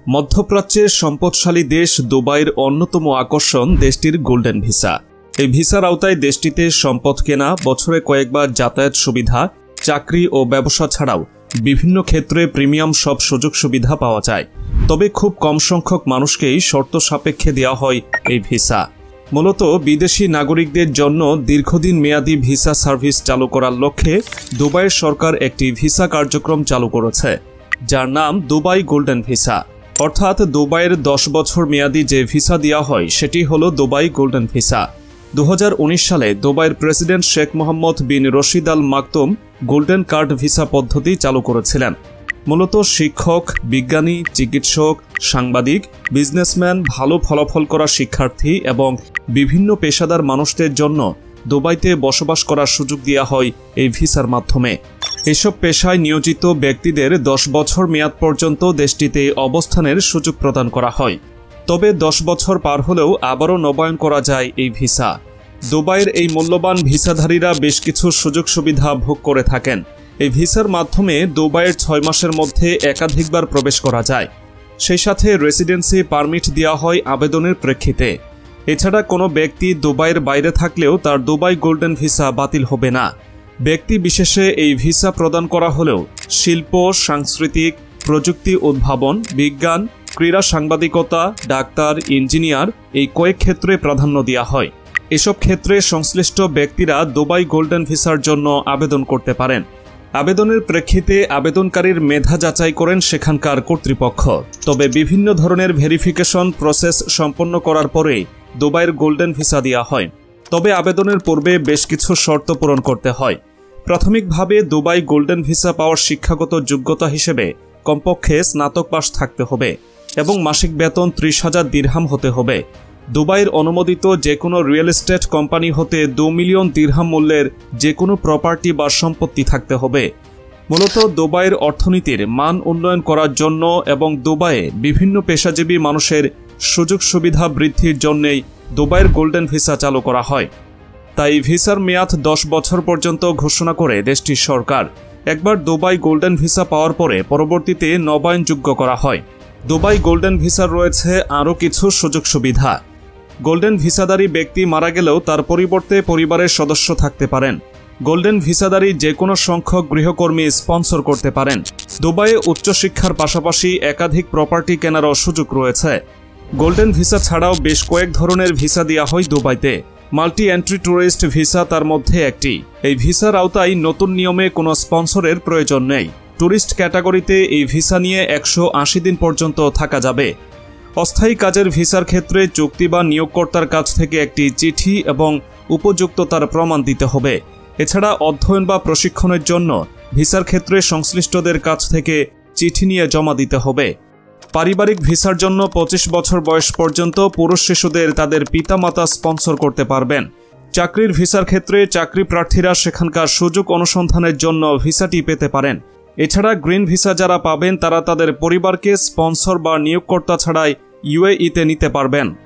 মধ্যপ্রাচ্যের সম্পদশালী দেশ দুবাইয়ের অন্যতম আকর্ষণ দেশটির গোল্ডেন ভিসা। এই ভিসার আওতায় দেশটিতে সম্পদ কেনা, বছরে কয়েকবার যাতায়াত সুবিধা, চাকরি ও ব্যবসা ছাড়াও বিভিন্ন ক্ষেত্রে প্রিমিয়াম সব সুযোগ সুবিধা পাওয়া যায়। তবে খুব কম সংখ্যক মানুষকেই শর্ত সাপেক্ষে দেওয়া হয় এই ভিসা। মূলত বিদেশি নাগরিকদের জন্য দীর্ঘদিন মেয়াদী ভিসা সার্ভিস চালু করার লক্ষ্যে দুবাইয়ের সরকার একটি ভিসা কার্যক্রম চালু করেছে, যার নাম দুবাই গোল্ডেন ভিসা। অর্থাৎ দুবাইয়ের 10 বছর মেয়াদী যে ভিসা দেওয়া হয় সেটি হলো দুবাই গোল্ডেন ভিসা। 2019 সালে দুবাইয়ের president Sheikh Mohammed bin Rashid Al Maktoum golden card visa পদ্ধতি চালু করেছিলেন। মূলত শিক্ষক, বিজ্ঞানী, চিকিৎসক, সাংবাদিক, বিজনেসম্যান, ভালো ফলাফল করা শিক্ষার্থী এবং বিভিন্ন পেশাদার মানুষদের জন্য দুবাইতে বসবাস করার সুযোগ দেওয়া হয় এই ভিসার মাধ্যমে। এসব পেশায় নিয়োজিত ব্যক্তিদের 10 বছর মেয়াদ পর্যন্ত দেশটিতে অবস্থানের সুযোগ প্রদান করা হয়। তবে 10 বছর পার হলেও আবারও নবায়ন করা যায় এই ভিসা। দুবাইয়ের এই মূল্যবান ভিসাধারীরা বেশ কিছু সুযোগ সুবিধা ভোগ করে থাকেন। এই ভিসার মাধ্যমে দুবাইয়ের 6 মাসের মধ্যে একাধিকবার প্রবেশ করা যায়। সেই সাথে রেসিডেন্সি পারমিট দেওয়া হয় আবেদনের প্রেক্ষিতে। এছাড়া কোনো ব্যক্তি দুবাইয়ের বাইরে থাকলেও তার দুবাই গোল্ডেন ভিসা বাতিল হবে না। ব্যক্তি বিশেষে এই ভিসা প্রদান করা হলেও শিল্প, সাংস্কৃতিক, প্রযুক্তি উদ্ভাবন, বিজ্ঞান, ক্রীড়া, সাংবাদিকতা, ডাক্তার, ইঞ্জিনিয়ার এই কয়েক ক্ষেত্রে প্রাধান্য দেওয়া হয়। এসব ক্ষেত্রে সংশ্লিষ্ট ব্যক্তিরা দুবাই গোল্ডেন ভিসার জন্য আবেদন করতে পারেন। আবেদনের প্রেক্ষিতে আবেদনকারীর মেধা যাচাই করেন সেখানকার কর্তৃপক্ষ। তবে বিভিন্ন ধরনের ভেরিফিকেশন প্রসেস সম্পন্ন করার পরেই দুবাইয়ের গোল্ডেন ভিসা দেওয়া হয়। তবে আবেদনের পূর্বে বেশ কিছু শর্ত পূরণ করতে হয়। প্রাথমিকভাবে দুবাই গোল্ডেন ভিসা পাওয়ার শিক্ষাগত যোগ্যতা হিসেবে কমপক্ষে স্নাতক পাস থাকতে হবে এবং মাসিক বেতন 30,000 দিরহাম হতে হবে। দুবাইয়ের অনুমোদিত যে কোনো রিয়েল এস্টেট কোম্পানি হতে 2 মিলিয়ন দিরহাম মূল্যের যে কোনো প্রপার্টি বা সম্পত্তি থাকতে হবে। মূলত দুবাইয়ের অর্থনীতির মান উন্নয়ন করার জন্য এবং দুবাইয়ে বিভিন্ন পেশাজীবী মানুষের সুযোগ সুবিধা বৃদ্ধির জন্যই দুবাইয়ের গোল্ডেন ভিসা চালু করা হয়। তাই ভিসার মেয়াদ 10 বছর পর্যন্ত ঘোষণা করে দেশটির সরকার। একবার দুবাই গোল্ডেন ভিসা পাওয়ার পরে পরবর্তীতে নবায়নযোগ্য করা হয়। দুবাই গোল্ডেন ভিসার রয়েছে আরও কিছু সুযোগ সুবিধা। গোল্ডেন ভিসাধারী ব্যক্তি মারা গেলেও তার পরিবর্তে পরিবারের সদস্য থাকতে পারেন। গোল্ডেন ভিসাধারী যে কোনো সংখ্যক গৃহকর্মী স্পন্সর করতে পারেন। দুবাইয়ে উচ্চশিক্ষার পাশাপাশি একাধিক প্রপার্টি কেনারও সুযোগ রয়েছে। গোল্ডেন ভিসা ছাড়াও বেশ কয়েক ধরনের ভিসা দেওয়া হয় দুবাইতে। মাল্টি এন্ট্রি ট্যুরিস্ট ভিসা তার মধ্যে একটি। এই ভিসার আওতায় নতুন নিয়মে কোনো স্পন্সরের প্রয়োজন নেই। ট্যুরিস্ট ক্যাটাগরিতে এই ভিসা নিয়ে 180 দিন পর্যন্ত থাকা যাবে। অস্থায়ী কাজের ভিসার ক্ষেত্রে চুক্তি বা নিয়োগকর্তার কাছ থেকে একটি চিঠি এবং উপযুক্ততার প্রমাণ দিতে হবে। এছাড়া অধ্যয়ন বা প্রশিক্ষণের জন্য ভিসার ক্ষেত্রে সংশ্লিষ্টদের কাছ থেকে চিঠি নিয়ে জমা দিতে হবে। পারিবারিক ভিসার জন্য 25 বছর বয়স পর্যন্ত পুরুষ শিশুদের তাদের পিতামাতা স্পন্সর করতে পারবেন। চাকরির ভিসার ক্ষেত্রে চাকরি প্রার্থীরা সেখানকার সুযোগ অনুসন্ধানের জন্য ভিসাটি পেতে পারেন। এছাড়া গ্রিন ভিসা যারা পাবেন তারা তাদের পরিবারকে স্পন্সর বা নিয়োগকর্তা ছাড়াই ইউএইতে নিতে পারবেন।